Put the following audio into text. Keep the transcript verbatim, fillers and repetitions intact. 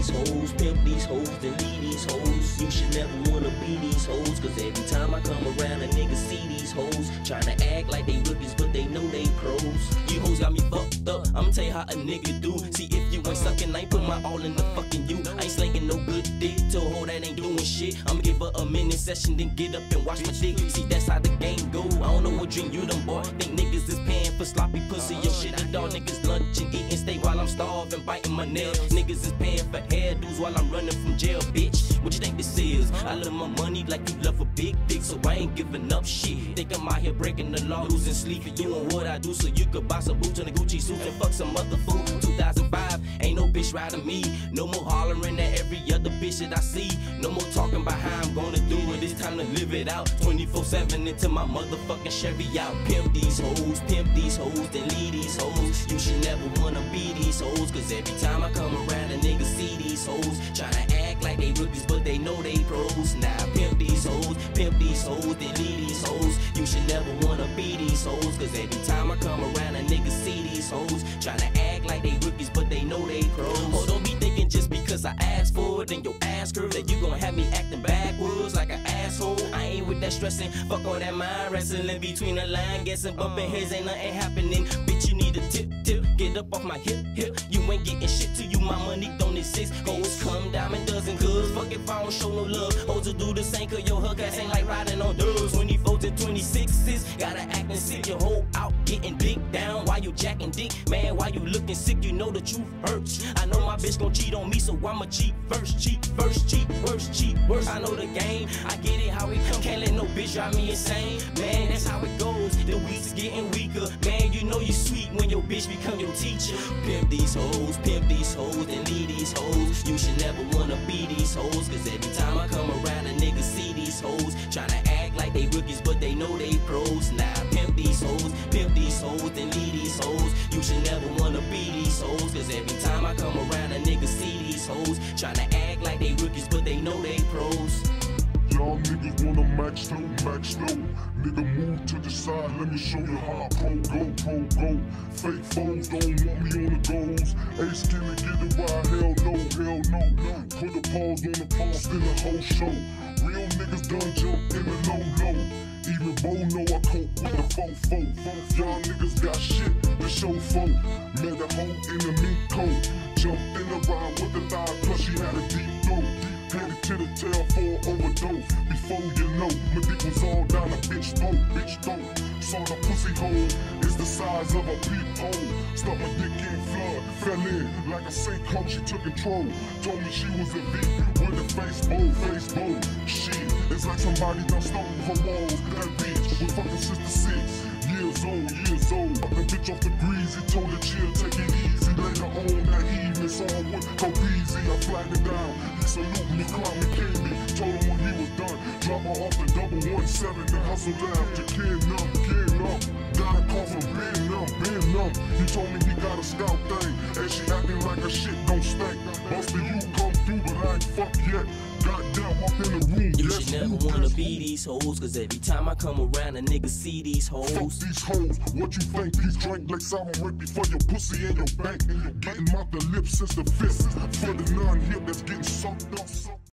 these hoes, pimp these hoes, then leave these hoes. You should never wanna be these hoes, cause every time I come around a nigga see these hoes tryna act like they rookies but they know they pros. You hoes got me fucked up, I'ma tell you how a nigga do. See if you ain't sucking, I ain't put my all in the fucking you. I ain't slanging no good dick to a hoe that ain't doing shit. I'ma give her a minute session then get up and watch my dick. See that's how the game go, I don't know what drink you done bought. Think niggas is paying for sloppy pussy, your shit a dog. Niggas lunch and eating steak while I'm starving, biting my nails. Niggas is paying for hairdos while I'm running from jail, bitch. What you think this is? I love my money like you love a big dick, so I ain't giving up shit. Think I'm out here breaking the law, losing sleep, and doing what I do so you could buy some boots and a Gucci suit and fuck some other fool. two thousand five, ain't no bitch riding me. No more hollering at every other bitch that I see. No more talking about how I'm gonna do it. It's time to live it out. twenty-four seven into my motherfucking Chevy out. Pimp these hoes, pimp these hoes, then leave these hoes. You should never wanna be these hoes, cause every time I come around a nigga see these hoes tryna act like they rookies but they know they pros. Now pimp these hoes, pimp these hoes, then leave these hoes. You should never wanna be these hoes, cause every time I come around a nigga see these hoes tryna act like they rookies but they know they pros. Oh, don't be thinking just because I asked for it and your ass curve that you gon' have me acting backwards like an asshole. I ain't with that stressing, fuck all that mind wrestling between the line, guessing bumping heads ain't nothing happening. Bitch, you need a tip, tip, get up off my hip, hip. You ain't getting shit to you, my money don't exist. Hoes come diamond dozen, cuz fuck if I don't show no love. Hoes will do the same, cause your hook ass ain't like riding on dubs. twenty-fours and twenty-sixes, gotta actin' sick, your whole out getting dick down. Why you jacking dick, man, why you looking sick? You know the truth hurts. I know my bitch gon' cheat on me, so I'ma cheat first, cheat first, cheat worst, cheat worst. I know the game, I get it how it come. Can't let no bitch drive me insane, man, that's how it goes. The week's getting weaker, man, you know you sweet when your bitch become your teacher. Pimp these hoes, pimp these hoes, and leave these hoes. You should never wanna be these hoes, cause every time I come around a nigga see these hoes tryna act like they rookies but they know they pros. Now pimp these hoes, pimp these hoes, and leave these hoes. You should never wanna be these hoes, cause every time I come around a nigga see these hoes tryna act like they rookies but they know they pros. Y'all niggas wanna max slow, max slow. Nigga move to the side, let me show you how pro go, pro go. Fake foes don't want me on the goals. Ace killer get it right, hell no, hell no, no. Put a pause on the post in the whole show. Real niggas done jump in the low low. Even Bo know I cope with the fofo. Y'all niggas got shit to show for. Met a hoe in the mink coat. Jumped in the ride with the thigh, plus she had a deep throat. Headed to the tail for overdose. Before you know, my dick was all down a bitch throat, bitch throat. Saw the pussy hole is the size of a peephole. Stuck my dick in flood, fell in like a sinkhole. She took control, told me she was a V with a face bow, face bow. Shit, it's like somebody done stole her walls. That bitch was fucking sister six years old, years old. Fuck the bitch off the greasy, told her chill, take it easy. Later on that evening, saw her with go easy. I flagged it down, he saluted me, climbed me, came me. Told him when he was done, drop her off the double one seven, then hustle down to Ken up, Ken up. Got a call from Ben up, Ben up. He told me he got a scout thing, and she acting like her shit don't stink. Most of you come through, but I ain't fucked yet. Goddamn, walk in the room. You yes, should never wanna be these hoes, cause every time I come around a nigga see these hoes. Fuck these hoes, what you think? These drink like sour rape before your pussy and your bank. Getting out the lips since the fist. For the non-hip that's getting sucked up.